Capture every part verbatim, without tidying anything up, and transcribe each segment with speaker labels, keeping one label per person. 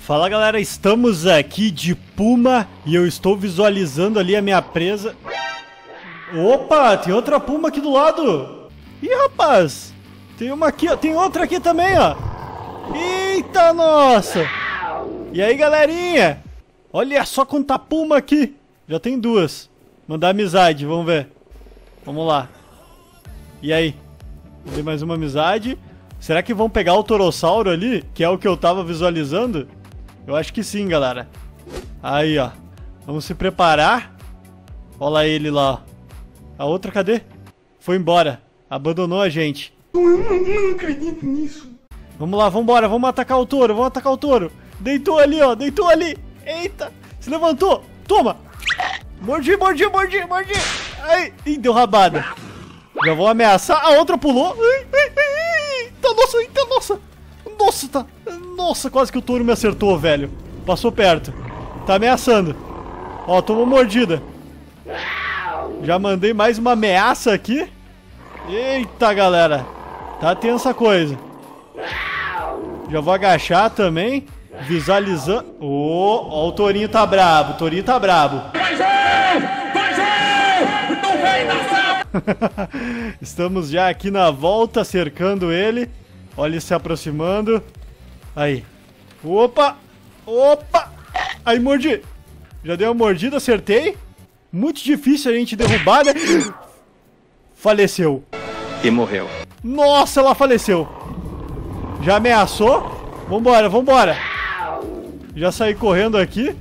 Speaker 1: Fala galera, estamos aqui de Puma e eu estou visualizando ali a minha presa. Opa, tem outra Puma aqui do lado. Ih, rapaz, tem uma aqui, ó, tem outra aqui também, ó. Eita, nossa. E aí, galerinha? Olha só quanta Puma aqui. Já tem duas. Mandar amizade, vamos ver. Vamos lá. E aí? Mandei mais uma amizade. Será que vão pegar o Torossauro ali? Que é o que eu tava visualizando? Eu acho que sim, galera. Aí, ó. Vamos se preparar. Olha lá ele lá, ó. A outra, cadê? Foi embora. Abandonou a gente.
Speaker 2: Eu não, não acredito nisso.
Speaker 1: Vamos lá, vambora. Vamos atacar o touro. Vamos atacar o touro. Deitou ali, ó. Deitou ali. Eita. Se levantou. Toma. Mordi, mordi, mordi, mordi. Ai. Ih, deu rabada. Já vou ameaçar. A outra pulou. Ai, ai, ai. Eita, nossa, eita, nossa. Nossa, tá... Nossa, quase que o touro me acertou, velho. Passou perto. Tá ameaçando. Ó, tomou mordida. Já mandei mais uma ameaça aqui. Eita, galera. Tá tensa a coisa. Já vou agachar também. Visualizando. Ô, ó, o tourinho tá brabo. O tourinho tá brabo. Estamos já aqui na volta, cercando ele. Olha ele se aproximando. Aí. Opa! Opa! Aí, mordi. Já dei uma mordida, acertei. Muito difícil a gente derrubar, né? Faleceu.
Speaker 3: E morreu.
Speaker 1: Nossa, ela faleceu. Já ameaçou. Vambora, vambora. Já saí correndo aqui.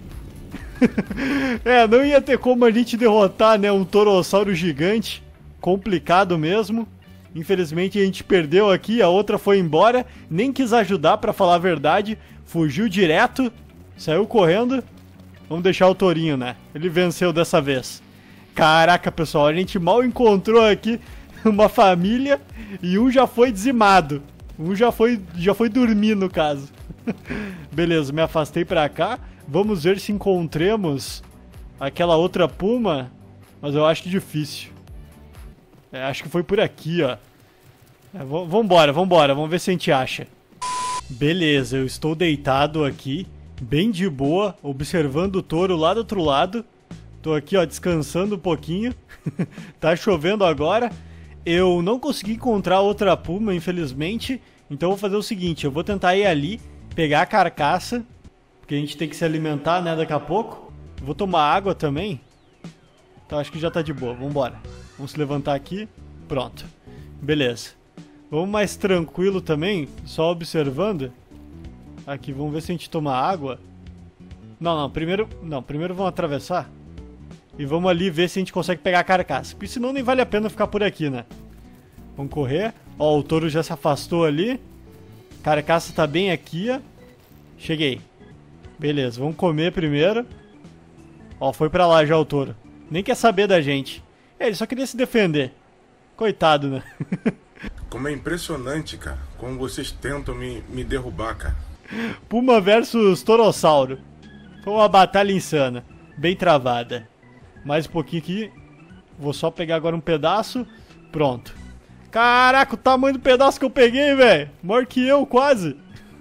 Speaker 1: É, não ia ter como a gente derrotar, né? Um torossauro gigante. Complicado mesmo. Infelizmente a gente perdeu aqui, a outra foi embora, nem quis ajudar pra falar a verdade, fugiu direto, saiu correndo. Vamos deixar o tourinho, né? Ele venceu dessa vez. Caraca, pessoal, a gente mal encontrou aqui uma família e um já foi dizimado. Um já foi, já foi dormir, no caso. Beleza, me afastei pra cá. Vamos ver se encontramos aquela outra Puma, mas eu acho difícil. É, acho que foi por aqui, ó. É, vambora, vambora. Vamos ver se a gente acha. Beleza, eu estou deitado aqui, bem de boa, observando o touro lá do outro lado. Tô aqui, ó, descansando um pouquinho. Tá chovendo agora. Eu não consegui encontrar outra Puma, infelizmente. Então eu vou fazer o seguinte, eu vou tentar ir ali, pegar a carcaça, porque a gente tem que se alimentar, né, daqui a pouco. Vou tomar água também. Então acho que já tá de boa, vambora. Vamos se levantar aqui. Pronto. Beleza. Vamos mais tranquilo também, só observando. Aqui, vamos ver se a gente toma água. Não, não, primeiro... Não, primeiro vamos atravessar. E vamos ali ver se a gente consegue pegar a carcaça. Porque senão nem vale a pena ficar por aqui, né? Vamos correr. Ó, o touro já se afastou ali. A carcaça tá bem aqui, ó. Cheguei. Beleza, vamos comer primeiro. Ó, foi pra lá já o touro. Nem quer saber da gente. É, ele só queria se defender. Coitado, né?
Speaker 2: Como é impressionante, cara. Como vocês tentam me, me derrubar, cara.
Speaker 1: Puma versus Torossauro. Foi uma batalha insana. Bem travada. Mais um pouquinho aqui. Vou só pegar agora um pedaço. Pronto. Caraca, o tamanho do pedaço que eu peguei, velho. Maior que eu, quase.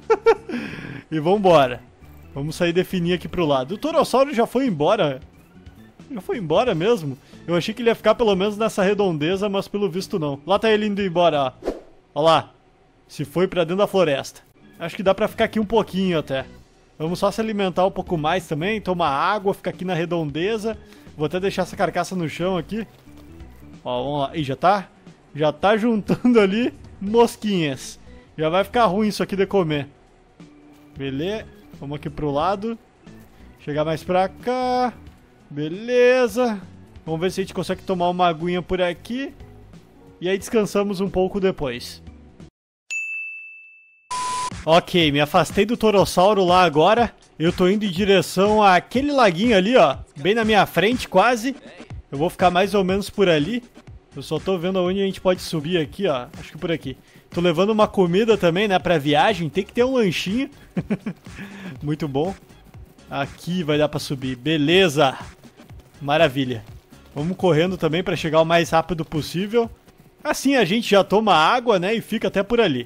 Speaker 1: E vambora. Vamos sair definir aqui pro lado. O Torossauro já foi embora. Já foi embora mesmo? Eu achei que ele ia ficar pelo menos nessa redondeza, mas pelo visto não. Lá tá ele indo embora, ó. Ó lá. Se foi pra dentro da floresta. Acho que dá pra ficar aqui um pouquinho até. Vamos só se alimentar um pouco mais também. Tomar água, ficar aqui na redondeza. Vou até deixar essa carcaça no chão aqui. Ó, vamos lá. Ih, já tá? Já tá juntando ali mosquinhas. Já vai ficar ruim isso aqui de comer. Beleza. Vamos aqui pro lado. Chegar mais pra cá. Beleza. Vamos ver se a gente consegue tomar uma aguinha por aqui. E aí descansamos um pouco depois. Ok, me afastei do Torossauro lá agora. Eu tô indo em direção àquele laguinho ali, ó. Bem na minha frente, quase. Eu vou ficar mais ou menos por ali. Eu só tô vendo aonde a gente pode subir aqui, ó. Acho que por aqui. Tô levando uma comida também, né, pra viagem. Tem que ter um lanchinho. Muito bom. Aqui vai dar pra subir. Beleza. Maravilha. Vamos correndo também pra chegar o mais rápido possível. Assim a gente já toma água, né, e fica até por ali.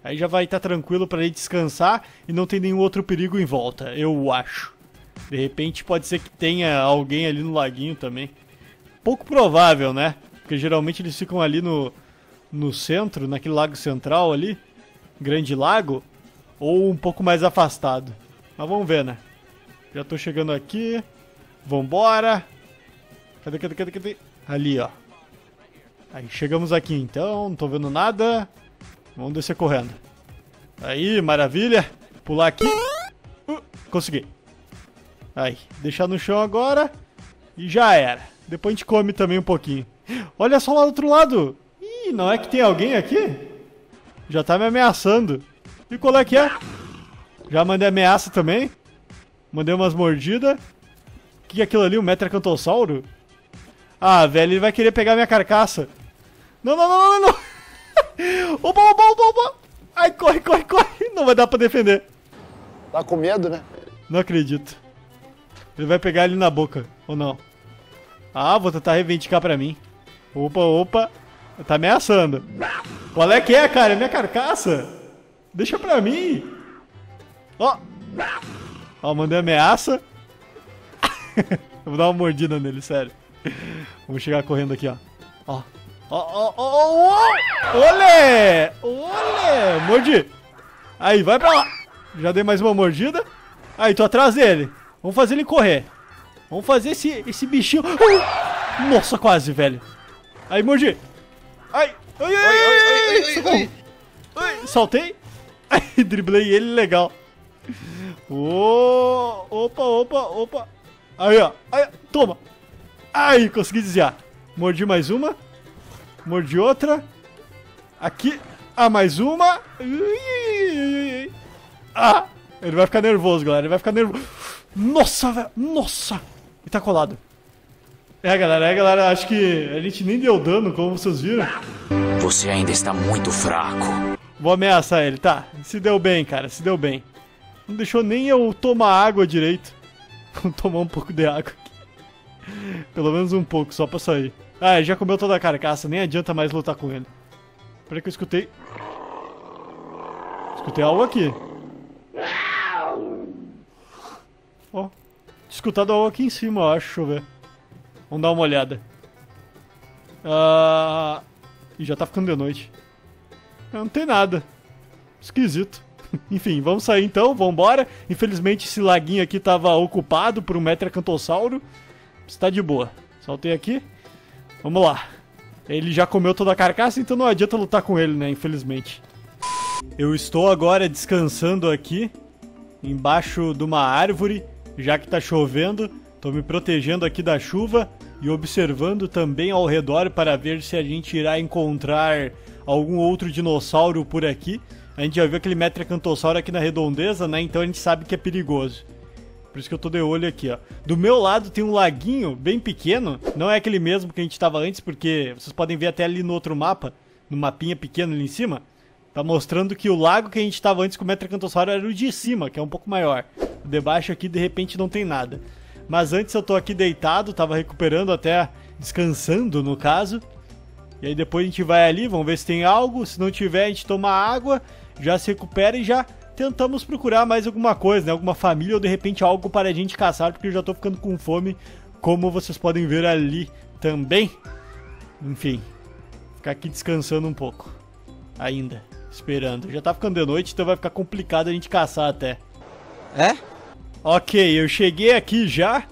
Speaker 1: Aí já vai estar tranquilo pra gente descansar e não tem nenhum outro perigo em volta, eu acho. De repente pode ser que tenha alguém ali no laguinho também. Pouco provável, né? Porque geralmente eles ficam ali no, no centro, naquele lago central ali. Grande lago. Ou um pouco mais afastado. Mas vamos ver, né? Já tô chegando aqui. Vambora. Cadê, cadê, cadê, cadê? Ali, ó. Aí, chegamos aqui então. Não tô vendo nada. Vamos descer correndo. Aí, maravilha. Pular aqui. Uh, consegui. Aí, deixar no chão agora. E já era. Depois a gente come também um pouquinho. Olha só lá do outro lado. Ih, não é que tem alguém aqui? Já tá me ameaçando. E qual é que é? Já mandei ameaça também. Mandei umas mordidas. O que é aquilo ali? Um Metracantossauro? Ah, velho, ele vai querer pegar minha carcaça. Não, não, não, não, não. Opa, opa, opa, opa. Ai, corre, corre, corre. Não vai dar pra defender.
Speaker 3: Tá com medo, né?
Speaker 1: Não acredito. Ele vai pegar ele na boca, ou não? Ah, vou tentar reivindicar pra mim. Opa, opa. Tá ameaçando. Qual é que é, cara? É minha carcaça. Deixa pra mim. Ó. Ó, mandei ameaça. Eu vou dar uma mordida nele, sério. Vamos chegar correndo aqui, ó. Ó. Ó, ó, ó, ó. Olê! Olê! Mordi. Aí, vai pra lá. Já dei mais uma mordida. Aí, tô atrás dele. Vamos fazer ele correr. Vamos fazer esse, esse bichinho... Ai! Nossa, quase, velho. Aí, mordi. Ai! Ai, ai, ai, ai, ai, socorro. Ai, saltei. Ai, driblei ele, legal. Oh, opa, opa, opa. Aí, ó. Aí, toma. Aí, consegui desviar. Mordi mais uma. Mordi outra. Aqui. Ah, mais uma. Ah, ele vai ficar nervoso, galera. Ele vai ficar nervoso. Nossa, velho. Nossa. Ele tá colado. É, galera. É, galera. Acho que a gente nem deu dano, como vocês viram.
Speaker 4: Você ainda está muito fraco.
Speaker 1: Vou ameaçar ele, tá? Se deu bem, cara. Se deu bem. Não deixou nem eu tomar água direito. Vou tomar um pouco de água aqui. Pelo menos um pouco, só pra sair. Ah, ele já comeu toda a carcaça. Nem adianta mais lutar com ele. Peraí que eu escutei. Escutei algo aqui. Ó. Escutado algo aqui em cima, eu acho. Deixa eu ver. Vamos dar uma olhada. Ah... E já tá ficando de noite. Não tem nada. Esquisito. Enfim, vamos sair então, vambora. Infelizmente esse laguinho aqui tava ocupado por um Metracantossauro. Está de boa. Saltei aqui. Vamos lá. Ele já comeu toda a carcaça, então não adianta lutar com ele, né? Infelizmente. Eu estou agora descansando aqui, embaixo de uma árvore, já que tá chovendo. Tô me protegendo aqui da chuva e observando também ao redor para ver se a gente irá encontrar algum outro dinossauro por aqui. A gente já viu aquele Metracantossauro aqui na redondeza, né? Então a gente sabe que é perigoso. Por isso que eu tô de olho aqui, ó. Do meu lado tem um laguinho bem pequeno. Não é aquele mesmo que a gente tava antes, porque vocês podem ver até ali no outro mapa, no mapinha pequeno ali em cima. Tá mostrando que o lago que a gente tava antes com o Metracantossauro era o de cima, que é um pouco maior. O de baixo aqui, de repente, não tem nada. Mas antes eu tô aqui deitado, tava recuperando até, descansando no caso. E aí depois a gente vai ali, vamos ver se tem algo. Se não tiver, a gente toma água, já se recupera e já tentamos procurar mais alguma coisa, né? Alguma família ou de repente algo para a gente caçar, porque eu já tô ficando com fome, como vocês podem ver ali também. Enfim, ficar aqui descansando um pouco. Ainda, esperando. Já tá ficando de noite, então vai ficar complicado a gente caçar até.
Speaker 3: É?
Speaker 1: Ok, eu cheguei aqui já.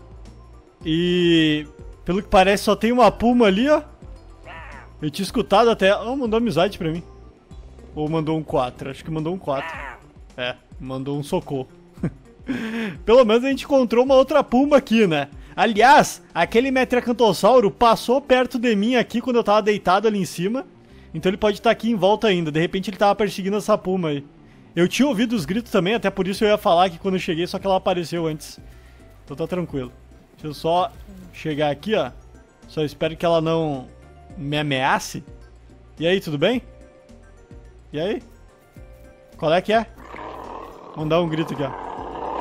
Speaker 1: E pelo que parece só tem uma puma ali, ó. Eu tinha escutado até... Oh, mandou amizade pra mim. Ou mandou um quatro, acho que mandou um quatro. É, mandou um socorro. Pelo menos a gente encontrou uma outra puma aqui, né? Aliás, aquele Metracantossauro passou perto de mim aqui quando eu tava deitado ali em cima. Então ele pode estar aqui em volta ainda. De repente ele tava perseguindo essa puma aí. Eu tinha ouvido os gritos também, até por isso eu ia falar aqui quando eu cheguei, só que ela apareceu antes. Então tá tranquilo. Deixa eu só chegar aqui, ó. Só espero que ela não me ameace. E aí, tudo bem? E aí? Qual é que é? Vamos dar um grito aqui, ó.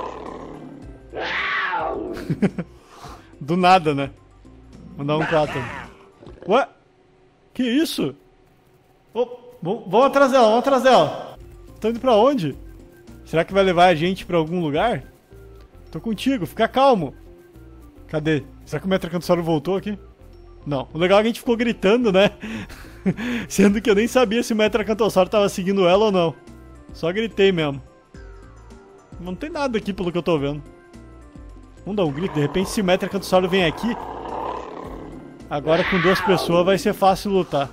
Speaker 1: Do nada, né? Vamos dar um quatro. Ué? Que isso? Oh, vamos atrás dela, vamos atrás dela. Tá indo pra onde? Será que vai levar a gente pra algum lugar? Tô contigo, fica calmo. Cadê? Será que o Metracantossauro voltou aqui? Não. O legal é que a gente ficou gritando, né? Sendo que eu nem sabia se o Metracantossauro tava seguindo ela ou não. Só gritei mesmo. Não tem nada aqui pelo que eu tô vendo. Vamos dar um grito. De repente, se o Metracantossauro vem aqui, agora com duas pessoas vai ser fácil lutar.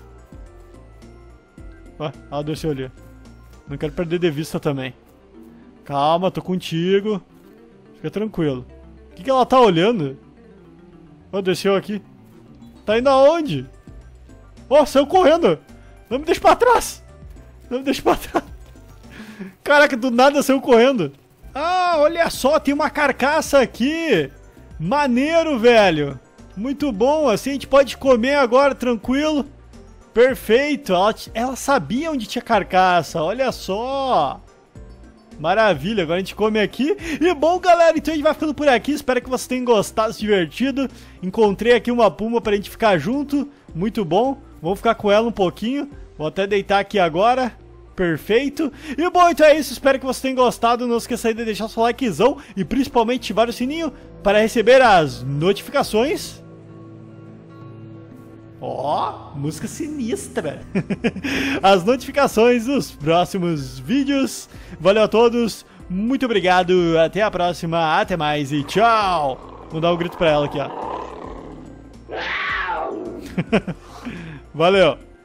Speaker 1: Ó, ela desceu ali. Não quero perder de vista também. Calma, tô contigo. Fica tranquilo. O que, que ela tá olhando? Ó, desceu aqui. Tá indo aonde? Ó, saiu correndo. Não me deixa pra trás. Não me deixa pra trás. Caraca, do nada saiu correndo. Ah, olha só, tem uma carcaça aqui. Maneiro, velho. Muito bom, assim a gente pode comer agora, tranquilo. Perfeito, ela, ela sabia onde tinha carcaça, olha só. Maravilha, agora a gente come aqui. E bom, galera, então a gente vai ficando por aqui. Espero que vocês tenham gostado, se divertido. Encontrei aqui uma puma pra gente ficar junto. Muito bom, vamos ficar com ela um pouquinho. Vou até deitar aqui agora. Perfeito. E bom, então é isso. Espero que vocês tenham gostado. Não esqueça de deixar seu likezão e principalmente ativar o sininho para receber as notificações. Ó, oh, música sinistra. As notificações dos próximos vídeos. Valeu a todos. Muito obrigado. Até a próxima. Até mais e tchau. Vou dar um grito pra ela aqui, ó. Valeu.